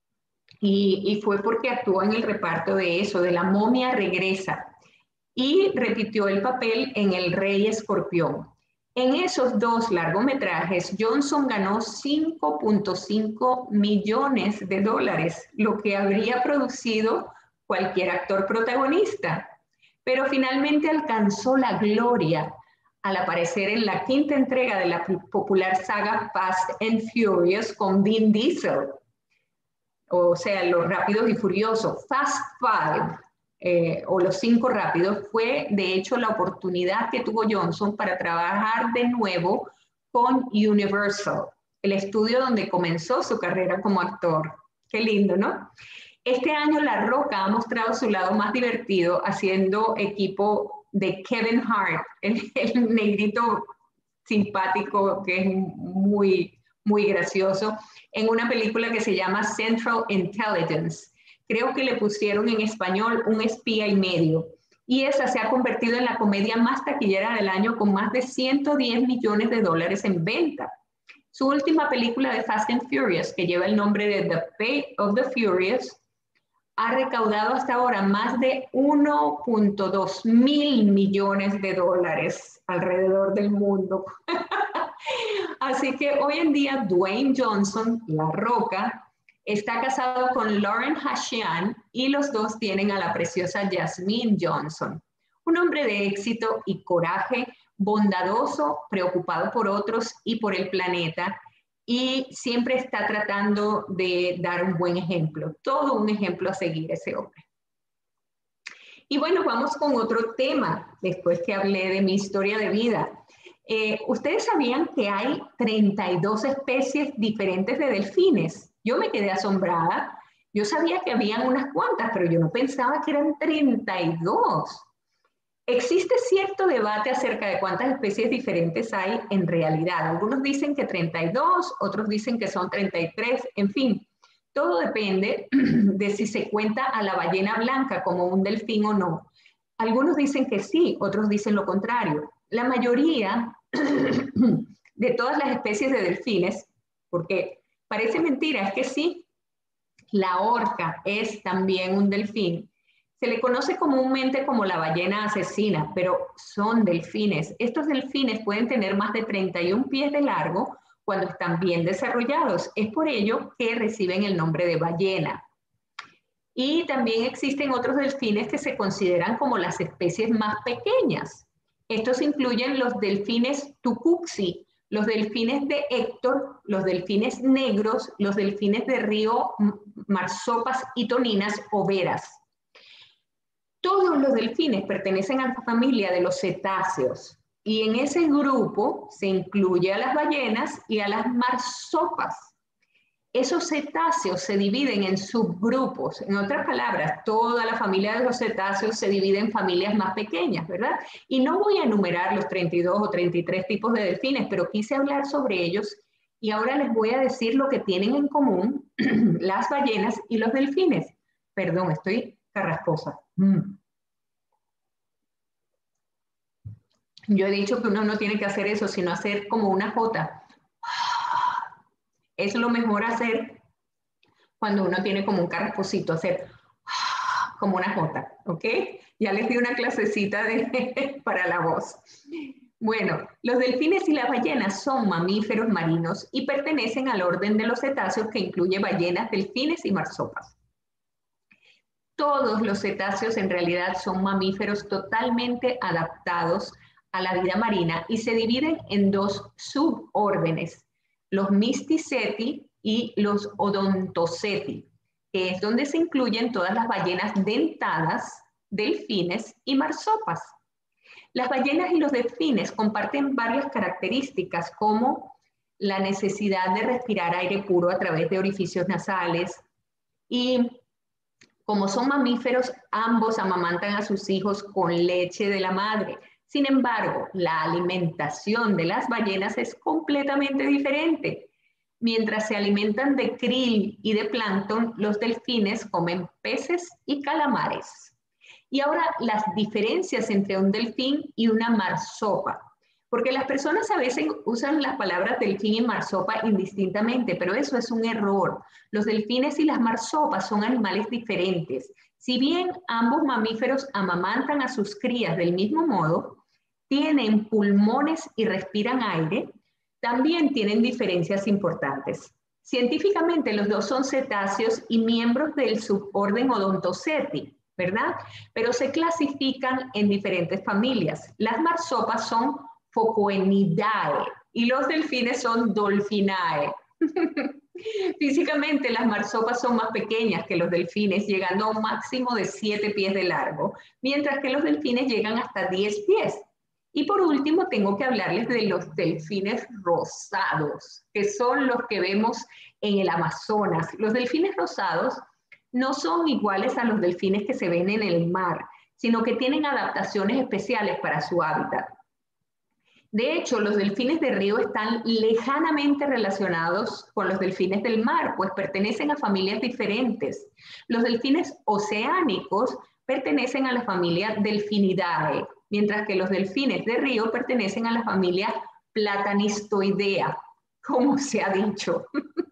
Y, y fue porque actuó en el reparto de eso, de La momia regresa. Y repitió el papel en El Rey Escorpión. En esos dos largometrajes, Johnson ganó cinco punto cinco millones de dólares, lo que habría producido cualquier actor protagonista. Pero finalmente alcanzó la gloria al aparecer en la quinta entrega de la popular saga Fast and Furious con Vin Diesel. O sea, Los Rápidos y Furiosos. Fast Five. Eh, o Los Cinco Rápidos, fue de hecho la oportunidad que tuvo Johnson para trabajar de nuevo con Universal, el estudio donde comenzó su carrera como actor. Qué lindo, ¿no? Este año La Roca ha mostrado su lado más divertido haciendo equipo de Kevin Hart, el, el negrito simpático que es muy, muy gracioso, en una película que se llama Central Intelligence. Creo que le pusieron en español Un espía y medio. Y esa se ha convertido en la comedia más taquillera del año con más de ciento diez millones de dólares en venta. Su última película de Fast and Furious, que lleva el nombre de The Fate of the Furious, ha recaudado hasta ahora más de uno punto dos mil millones de dólares alrededor del mundo. Así que hoy en día Dwayne Johnson, La Roca, está casado con Lauren Hashian y los dos tienen a la preciosa Jasmine Johnson, un hombre de éxito y coraje, bondadoso, preocupado por otros y por el planeta, y siempre está tratando de dar un buen ejemplo, todo un ejemplo a seguir ese hombre. Y bueno, vamos con otro tema, después que hablé de mi historia de vida. Eh, ¿Ustedes sabían que hay treinta y dos especies diferentes de delfines? Yo me quedé asombrada. Yo sabía que habían unas cuantas, pero yo no pensaba que eran treinta y dos. Existe cierto debate acerca de cuántas especies diferentes hay en realidad. Algunos dicen que treinta y dos, otros dicen que son treinta y tres, en fin. Todo depende de si se cuenta a la ballena blanca como un delfín o no. Algunos dicen que sí, otros dicen lo contrario. La mayoría de todas las especies de delfines, porque parece mentira, es que sí, la orca es también un delfín. Se le conoce comúnmente como la ballena asesina, pero son delfines. Estos delfines pueden tener más de treinta y un pies de largo cuando están bien desarrollados. Es por ello que reciben el nombre de ballena. Y también existen otros delfines que se consideran como las especies más pequeñas. Estos incluyen los delfines tucuxi, los delfines de Héctor, los delfines negros, los delfines de río marsopas y toninas o veras. Todos los delfines pertenecen a la familia de los cetáceos y en ese grupo se incluye a las ballenas y a las marsopas. Esos cetáceos se dividen en subgrupos. En otras palabras, toda la familia de los cetáceos se divide en familias más pequeñas, ¿verdad? Y no voy a enumerar los treinta y dos o treinta y tres tipos de delfines, pero quise hablar sobre ellos y ahora les voy a decir lo que tienen en común las ballenas y los delfines. Perdón, estoy carrasposa. Mm. Yo he dicho que uno no tiene que hacer eso, sino hacer como una jota. Es lo mejor hacer cuando uno tiene como un carrasposito, hacer como una jota, ¿ok? Ya les di una clasecita de, para la voz. Bueno, los delfines y las ballenas son mamíferos marinos y pertenecen al orden de los cetáceos que incluye ballenas, delfines y marsopas. Todos los cetáceos en realidad son mamíferos totalmente adaptados a la vida marina y se dividen en dos subórdenes, los Mysticeti y los Odontoceti, que es donde se incluyen todas las ballenas dentadas, delfines y marsopas. Las ballenas y los delfines comparten varias características como la necesidad de respirar aire puro a través de orificios nasales y como son mamíferos, ambos amamantan a sus hijos con leche de la madre. Sin embargo, la alimentación de las ballenas es completamente diferente. Mientras se alimentan de krill y de plancton, los delfines comen peces y calamares. Y ahora las diferencias entre un delfín y una marsopa. Porque las personas a veces usan las palabras delfín y marsopa indistintamente, pero eso es un error. Los delfines y las marsopas son animales diferentes. Si bien ambos mamíferos amamantan a sus crías del mismo modo, tienen pulmones y respiran aire, también tienen diferencias importantes. Científicamente, los dos son cetáceos y miembros del suborden Odontoceti, ¿verdad? Pero se clasifican en diferentes familias. Las marsopas son Phocoenidae y los delfines son Dolphinae. Físicamente, las marsopas son más pequeñas que los delfines, llegando a un máximo de siete pies de largo, mientras que los delfines llegan hasta diez pies. Y por último, tengo que hablarles de los delfines rosados, que son los que vemos en el Amazonas. Los delfines rosados no son iguales a los delfines que se ven en el mar, sino que tienen adaptaciones especiales para su hábitat. De hecho, los delfines de río están lejanamente relacionados con los delfines del mar, pues pertenecen a familias diferentes. Los delfines oceánicos pertenecen a la familia Delphinidae, mientras que los delfines de río pertenecen a la familia Platanistoidea, como se ha dicho.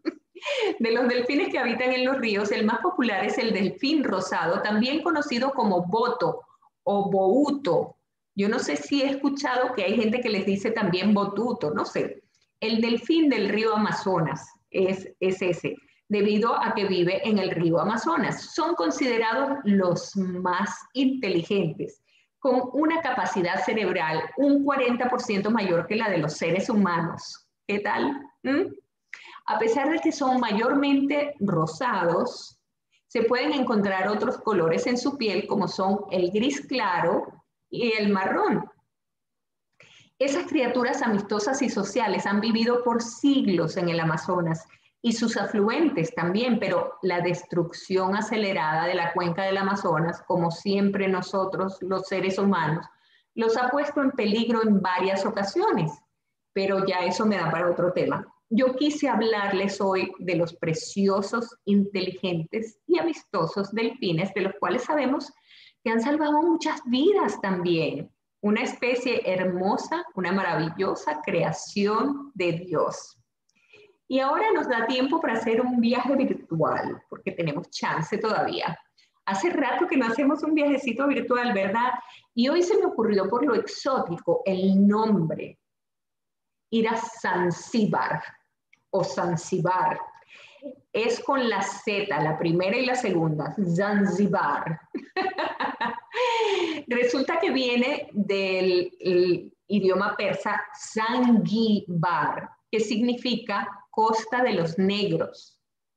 De los delfines que habitan en los ríos, el más popular es el delfín rosado, también conocido como boto o bouto. Yo no sé si he escuchado que hay gente que les dice también botuto, no sé. El delfín del río Amazonas es, es ese, debido a que vive en el río Amazonas. Son considerados los más inteligentes, con una capacidad cerebral un cuarenta por ciento mayor que la de los seres humanos. ¿Qué tal? ¿Mm? A pesar de que son mayormente rosados, se pueden encontrar otros colores en su piel, como son el gris claro y el marrón. Esas criaturas amistosas y sociales han vivido por siglos en el Amazonas y sus afluentes también, pero la destrucción acelerada de la cuenca del Amazonas, como siempre nosotros los seres humanos, los ha puesto en peligro en varias ocasiones, pero ya eso me da para otro tema. Yo quise hablarles hoy de los preciosos, inteligentes y amistosos delfines, de los cuales sabemos que han salvado muchas vidas también. Una especie hermosa, una maravillosa creación de Dios. Y ahora nos da tiempo para hacer un viaje virtual, porque tenemos chance todavía. Hace rato que no hacemos un viajecito virtual, ¿verdad? Y hoy se me ocurrió por lo exótico el nombre. Ir a Zanzíbar o Zanzíbar. Es con la Z, la primera y la segunda, Zanzíbar. Resulta que viene del idioma persa Zanguibar, que significa costa de los negros.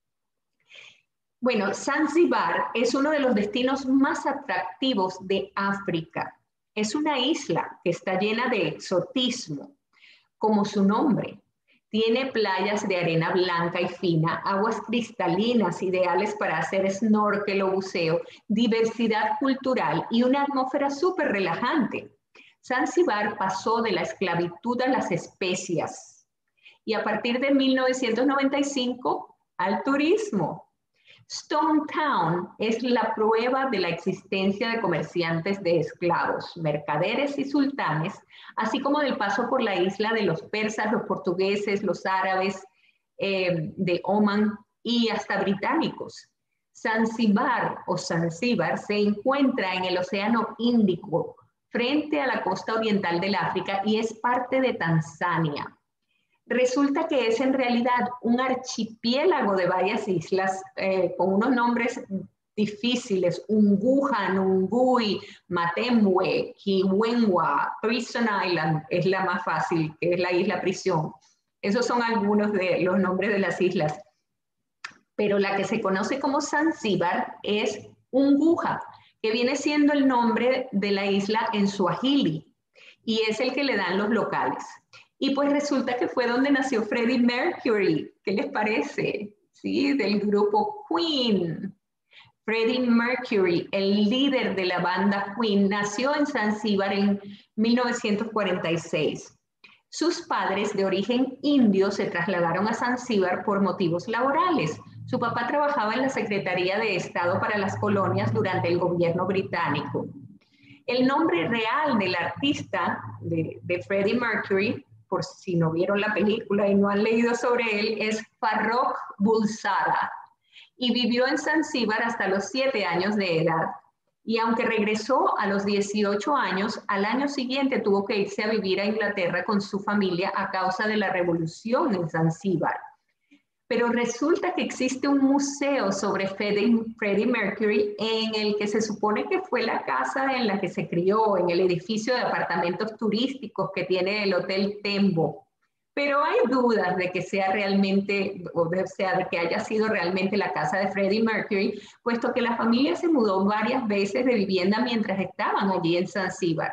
Bueno, Zanzíbar es uno de los destinos más atractivos de África. Es una isla que está llena de exotismo, como su nombre. Tiene playas de arena blanca y fina, aguas cristalinas ideales para hacer snorkel o buceo, diversidad cultural y una atmósfera súper relajante. Zanzíbar pasó de la esclavitud a las especias y a partir de mil novecientos noventa y cinco al turismo. Stone Town es la prueba de la existencia de comerciantes de esclavos, mercaderes y sultanes, así como del paso por la isla de los persas, los portugueses, los árabes eh, de Omán y hasta británicos. Zanzíbar o Zanzíbar se encuentra en el Océano Índico, frente a la costa oriental del África y es parte de Tanzania. Resulta que es en realidad un archipiélago de varias islas eh, con unos nombres difíciles: Unguja, Nungui, Matembwe, Kiwenwa, Prison Island es la más fácil, que es la isla prisión. Esos son algunos de los nombres de las islas. Pero la que se conoce como Zanzíbar es Unguja, que viene siendo el nombre de la isla en suajili y es el que le dan los locales. Y pues resulta que fue donde nació Freddie Mercury. ¿Qué les parece? Sí, del grupo Queen. Freddie Mercury, el líder de la banda Queen, nació en Zanzíbar en mil novecientos cuarenta y seis. Sus padres, de origen indio, se trasladaron a Zanzíbar por motivos laborales. Su papá trabajaba en la Secretaría de Estado para las Colonias durante el gobierno británico. El nombre real del artista de, de Freddie Mercury, por si no vieron la película y no han leído sobre él, es Farrokh Bulsara y vivió en Zanzíbar hasta los siete años de edad. Y aunque regresó a los dieciocho años, al año siguiente tuvo que irse a vivir a Inglaterra con su familia a causa de la revolución en Zanzíbar. Pero resulta que existe un museo sobre Freddie, Freddie Mercury en el que se supone que fue la casa en la que se crió, en el edificio de apartamentos turísticos que tiene el Hotel Tembo. Pero hay dudas de que sea realmente, o de, sea, de que haya sido realmente la casa de Freddie Mercury, puesto que la familia se mudó varias veces de vivienda mientras estaban allí en Zanzíbar.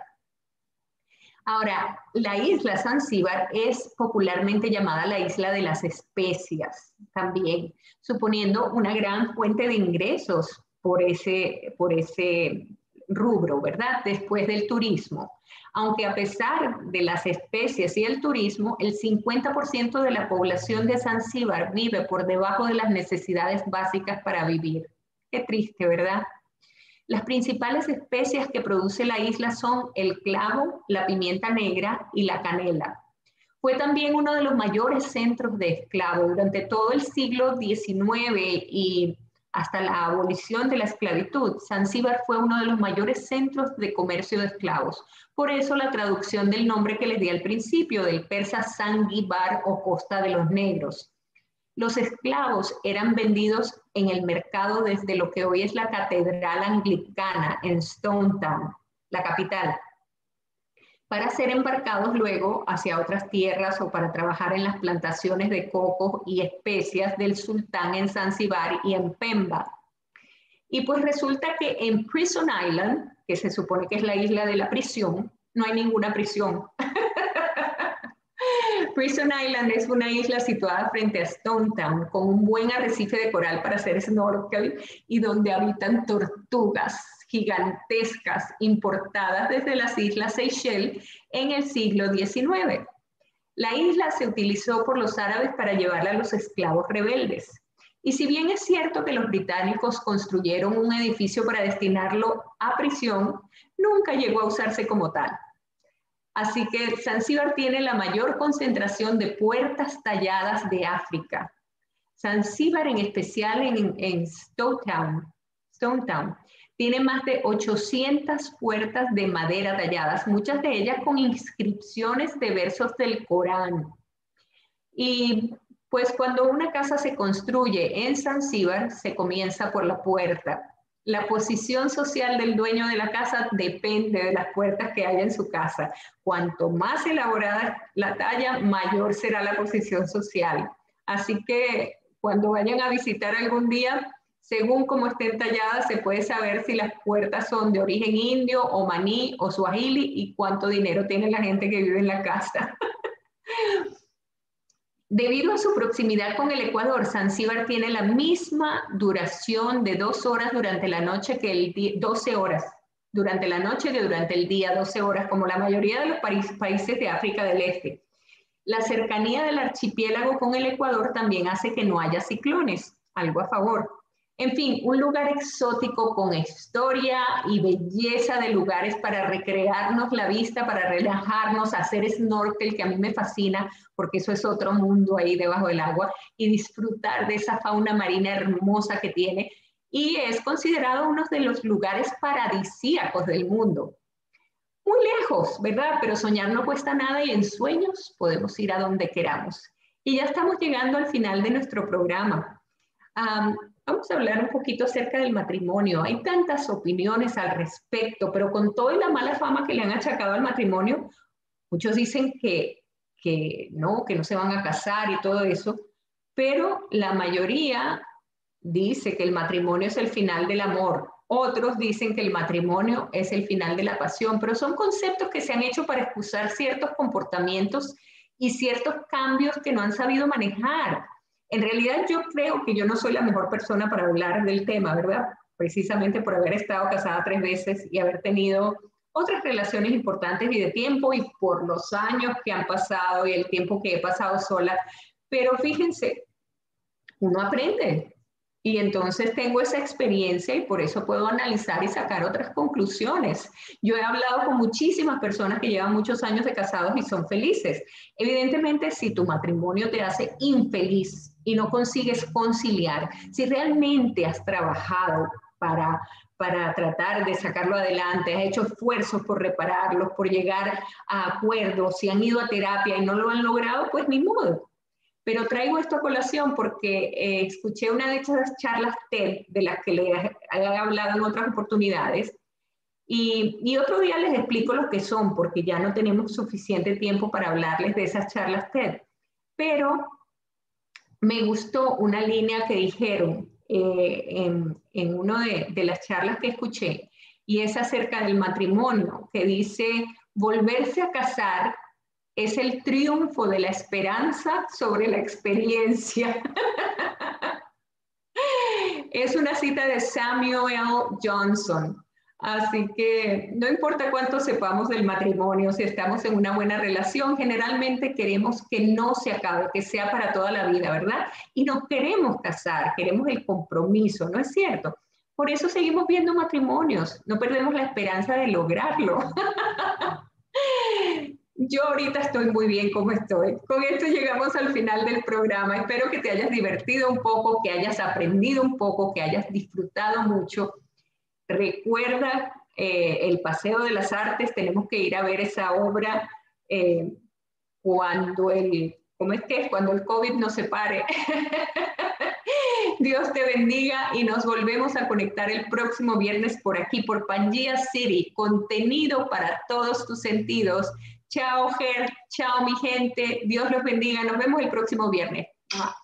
Ahora, la isla Zanzíbar es popularmente llamada la isla de las especias también, suponiendo una gran fuente de ingresos por ese, por ese rubro, ¿verdad? Después del turismo. Aunque a pesar de las especies y el turismo, el cincuenta por ciento de la población de Zanzíbar vive por debajo de las necesidades básicas para vivir. Qué triste, ¿verdad? Las principales especias que produce la isla son el clavo, la pimienta negra y la canela. Fue también uno de los mayores centros de esclavos. Durante todo el siglo diecinueve y hasta la abolición de la esclavitud, Zanzíbar fue uno de los mayores centros de comercio de esclavos. Por eso la traducción del nombre que les di al principio, del persa Zanguibar o Costa de los Negros. Los esclavos eran vendidos en el mercado desde lo que hoy es la Catedral Anglicana en Stone Town, la capital, para ser embarcados luego hacia otras tierras o para trabajar en las plantaciones de coco y especias del sultán en Zanzíbar y en Pemba. Y pues resulta que en Prison Island, que se supone que es la isla de la prisión, no hay ninguna prisión. Prison Island es una isla situada frente a Stone Town, con un buen arrecife de coral para hacer snorkel y donde habitan tortugas gigantescas importadas desde las islas Seychelles en el siglo diecinueve. La isla se utilizó por los árabes para llevarla a los esclavos rebeldes. Y si bien es cierto que los británicos construyeron un edificio para destinarlo a prisión, nunca llegó a usarse como tal. Así que Zanzíbar tiene la mayor concentración de puertas talladas de África. Zanzíbar, en especial en, en Stone Town, Stone Town, tiene más de ochocientas puertas de madera talladas, muchas de ellas con inscripciones de versos del Corán. Y pues cuando una casa se construye en Zanzíbar, se comienza por la puerta. La posición social del dueño de la casa depende de las puertas que haya en su casa. Cuanto más elaborada la talla, mayor será la posición social. Así que cuando vayan a visitar algún día, según cómo estén talladas, se puede saber si las puertas son de origen indio, omaní o suajili y cuánto dinero tiene la gente que vive en la casa. Debido a su proximidad con el Ecuador, Zanzíbar tiene la misma duración de dos horas durante la noche que el día, doce horas durante la noche que durante el día, doce horas, como la mayoría de los países de África del Este. La cercanía del archipiélago con el Ecuador también hace que no haya ciclones, algo a favor. En fin, un lugar exótico con historia y belleza de lugares para recrearnos la vista, para relajarnos, hacer snorkel, que a mí me fascina, porque eso es otro mundo ahí debajo del agua, y disfrutar de esa fauna marina hermosa que tiene. Y es considerado uno de los lugares paradisíacos del mundo. Muy lejos, ¿verdad? Pero soñar no cuesta nada y en sueños podemos ir a donde queramos. Y ya estamos llegando al final de nuestro programa. Um, Vamos a hablar un poquito acerca del matrimonio. Hay tantas opiniones al respecto, pero con toda la mala fama que le han achacado al matrimonio, muchos dicen que, que no, que no se van a casar y todo eso, pero la mayoría dice que el matrimonio es el final del amor. Otros dicen que el matrimonio es el final de la pasión, pero son conceptos que se han hecho para excusar ciertos comportamientos y ciertos cambios que no han sabido manejar. En realidad yo creo que yo no soy la mejor persona para hablar del tema, ¿verdad? Precisamente por haber estado casada tres veces y haber tenido otras relaciones importantes y de tiempo y por los años que han pasado y el tiempo que he pasado sola. Pero fíjense, uno aprende y entonces tengo esa experiencia y por eso puedo analizar y sacar otras conclusiones. Yo he hablado con muchísimas personas que llevan muchos años de casados y son felices. Evidentemente, si tu matrimonio te hace infeliz y no consigues conciliar, si realmente has trabajado para, para tratar de sacarlo adelante, has hecho esfuerzos por repararlos, por llegar a acuerdos, si han ido a terapia y no lo han logrado, pues ni modo. Pero traigo esto a colación porque eh, escuché una de esas charlas TED de las que les he hablado en otras oportunidades y, y otro día les explico lo que son porque ya no tenemos suficiente tiempo para hablarles de esas charlas TED. Pero me gustó una línea que dijeron eh, en, en una de, de las charlas que escuché y es acerca del matrimonio, que dice volverse a casar es el triunfo de la esperanza sobre la experiencia. Es una cita de Samuel Johnson. Así que no importa cuánto sepamos del matrimonio, si estamos en una buena relación, generalmente queremos que no se acabe, que sea para toda la vida, ¿verdad? Y no queremos casar, queremos el compromiso, ¿no es cierto? Por eso seguimos viendo matrimonios, no perdemos la esperanza de lograrlo. Yo ahorita estoy muy bien como estoy. Con esto llegamos al final del programa. Espero que te hayas divertido un poco, que hayas aprendido un poco, que hayas disfrutado mucho. Recuerda eh, el Paseo de las Artes. Tenemos que ir a ver esa obra eh, cuando el, ¿cómo es que es? Cuando el COVID nos separe. Dios te bendiga y nos volvemos a conectar el próximo viernes por aquí, por Pangea City. Contenido para todos tus sentidos. Chao, Ger. Chao, mi gente. Dios los bendiga. Nos vemos el próximo viernes.